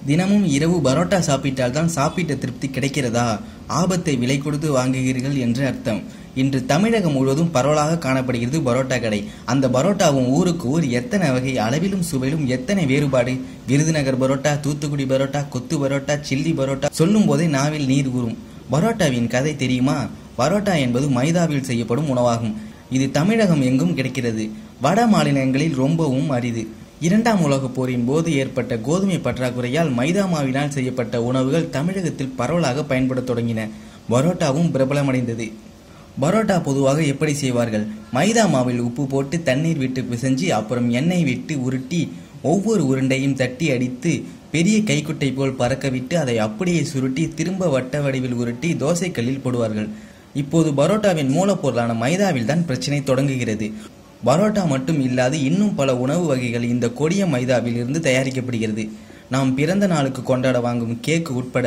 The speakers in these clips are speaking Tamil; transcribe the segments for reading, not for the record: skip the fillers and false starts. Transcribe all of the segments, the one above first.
தினமும் இரவு பரோட்டா சாப்பிட்டால் தான் சாப்பிட்ட திருப்தி கிடைக்கிறதா? ஆபத்தை விலை கொடுத்து வாங்குகிறீர்கள் என்று அர்த்தம். இன்று தமிழகம் முழுவதும் பரவலாக காணப்படுகிறது பரோட்டா கடை. அந்த பரோட்டாவும் ஊருக்கு ஊர் எத்தனை வகை, அளவிலும் சுவையிலும் எத்தனை வேறுபாடு. விருதுநகர் பரோட்டா, தூத்துக்குடி பரோட்டா, கொத்து பரோட்டா, சில்லி பரோட்டா, சொல்லும் போதே நாவில் நீர் ஊறும். பரோட்டாவின் கதை தெரியுமா? பரோட்டா என்பது மைதாவில் செய்யப்படும் உணவாகும். இது தமிழகம் எங்கும் கிடைக்கிறது. வட மாநிலங்களில் ரொம்பவும் அரிது. இரண்டாம் உலகப் போரின் போது ஏற்பட்ட கோதுமை பற்றாக்குறையால் மைதா மாவினால் செய்யப்பட்ட உணவுகள் தமிழகத்தில் பரவலாக பயன்படத் தொடங்கின. பரோட்டாவும் பிரபலமடைந்தது. பரோட்டா பொதுவாக எப்படி செய்வார்கள்? மைதா மாவில் உப்பு போட்டு தண்ணீர் விட்டு பிசைஞ்சு அப்புறம் எண்ணெய் விட்டு உருட்டி ஒவ்வொரு உருண்டையும் தட்டி அடித்து பெரிய கைக்குட்டை போல் பறக்க விட்டு அதை அப்படியே சுருட்டி திரும்ப வட்ட வடிவில் உருட்டி தோசைக்கல்லில் போடுவார்கள். இப்போது பரோட்டாவின் மூலப்பொருளான மைதாவில் தான் பிரச்சனை தொடங்குகிறது. பரோட்டா மட்டும் இல்லாது இன்னும் பல உணவு வகைகள் இந்த கொடிய மைதாவில் இருந்து தயாரிக்கப்படுகிறது. நாம் பிறந்த நாளுக்கு கொண்டாட வாங்கும் கேக்கு உட்பட.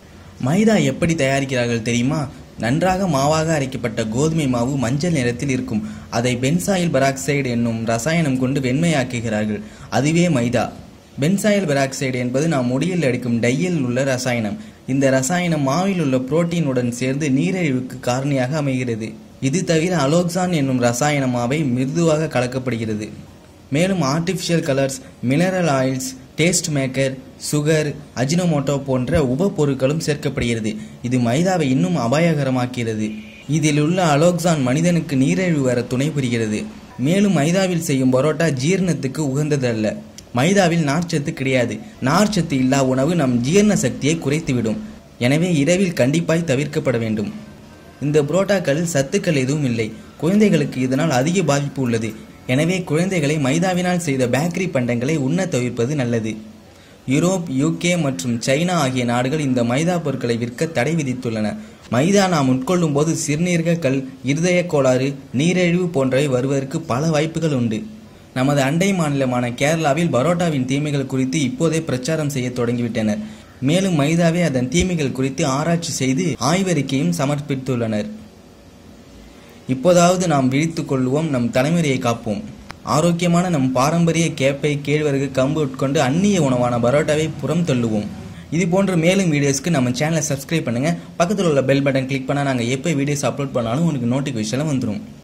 மைதா எப்படி தயாரிக்கிறார்கள் தெரியுமா? நன்றாக மாவாக அரைக்கப்பட்ட கோதுமை மாவு மஞ்சள் நிறத்தில் இருக்கும். அதை பென்சாயில் பெராக்சைடு என்னும் ரசாயனம் கொண்டு வெண்மையாக்குகிறார்கள். அதுவே மைதா. பென்சாயில் பெராக்சைடு என்பது நாம் முடியில் அடிக்கும் டையில் உள்ள ரசாயனம். இந்த ரசாயனம் மாவில் உள்ள புரோட்டீனுடன் சேர்ந்து நீரிழிவுக்கு காரணியாக அமைகிறது. இது தவிர அலோக்சான் என்னும் ரசாயன மாவை மிருதுவாக கலக்கப்படுகிறது. மேலும் artificial colours, mineral oils, taste maker, sugar, Ajinomoto போன்ற உப பொருட்களும் சேர்க்கப்படுகிறது. இது மைதாவை இன்னும் அபாயகரமாக்கிறது. இதில் உள்ள அலோக்சான் மனிதனுக்கு நீரிழிவு வர துணை புரிகிறது. மேலும் மைதாவில் செய்யும் பரோட்டா ஜீரணத்துக்கு உகந்தது அல்ல. மைதாவில் நார்ச்சத்து கிடையாது. நார்ச்சத்து இல்லா உணவு நம் ஜீரண சக்தியை குறைத்துவிடும். எனவே இரவில் கண்டிப்பாய் தவிர்க்கப்பட வேண்டும். இந்த புரோட்டாக்களில் சத்துக்கள் எதுவும் இல்லை. குழந்தைகளுக்கு இதனால் அதிக பாதிப்பு உள்ளது. எனவே குழந்தைகளை மைதாவினால் செய்த பேக்கரி பண்டங்களை உண்ண தவிர்ப்பது நல்லது. யூரோப், UK மற்றும் சைனா ஆகிய நாடுகள் இந்த மைதா பொருட்களை விற்க தடை விதித்துள்ளன. மைதா நாம் உட்கொள்ளும் போது சிறுநீரக கல், இருதய கோளாறு, நீரிழிவு போன்றவை வருவதற்கு பல வாய்ப்புகள் உண்டு. நமது அண்டை மாநிலமான கேரளாவில் பரோட்டாவின் தீமைகள் குறித்து இப்போதே பிரச்சாரம் செய்ய தொடங்கிவிட்டனர். மேலும் மைதாவே அதன் தீமைகள் குறித்து ஆராய்ச்சி செய்து ஆய்வறிக்கையும் சமர்ப்பித்துள்ளனர். இப்போதாவது நாம் விழித்துக் கொள்வோம், நம் தலைமுறையை காப்போம். ஆரோக்கியமான நம் பாரம்பரிய கேப்பை, கேழ்வரகு, கம்பு உட்கொண்டு அந்நிய உணவான பரோட்டாவை புறம் தள்ளுவோம். இது போன்ற மேலும் வீடியோஸ்க்கு நம்ம சேனலை சப்ஸ்கிரைப் பண்ணுங்க. பக்கத்தில் உள்ள பெல் பட்டன் கிளிக் பண்ணால் நாங்கள் எப்போ வீடியோஸ் அப்லோட் பண்ணாலும் உங்களுக்கு நோட்டிஃபிகேஷன் வந்துடும்.